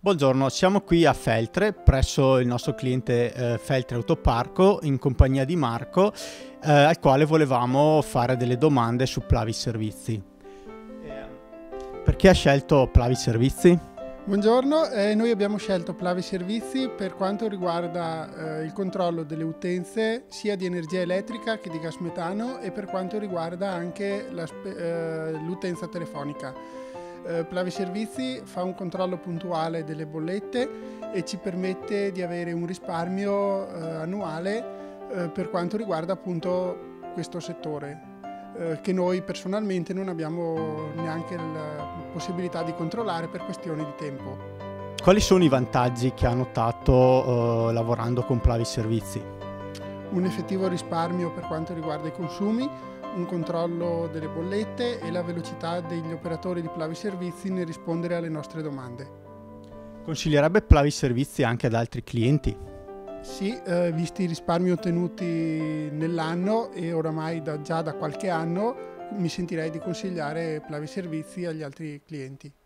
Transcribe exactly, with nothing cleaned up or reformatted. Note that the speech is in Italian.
Buongiorno, siamo qui a Feltre, presso il nostro cliente eh, Feltre Autoparco, in compagnia di Marco, eh, al quale volevamo fare delle domande su Plavi Servizi. Eh, perché ha scelto Plavi Servizi? Buongiorno, eh, noi abbiamo scelto Plavi Servizi per quanto riguarda eh, il controllo delle utenze sia di energia elettrica che di gas metano e per quanto riguarda anche eh, l'utenza telefonica. Eh, Plavi Servizi fa un controllo puntuale delle bollette e ci permette di avere un risparmio eh, annuale eh, per quanto riguarda appunto questo settore, eh, che noi personalmente non abbiamo neanche la possibilità di controllare per questioni di tempo. Quali sono i vantaggi che ha notato eh, lavorando con Plavi Servizi? Un effettivo risparmio per quanto riguarda i consumi, un controllo delle bollette e la velocità degli operatori di Plavi Servizi nel rispondere alle nostre domande. Consiglierebbe Plavi Servizi anche ad altri clienti? Sì, eh, visti i risparmi ottenuti nell'anno e oramai da, già da qualche anno, mi sentirei di consigliare Plavi Servizi agli altri clienti.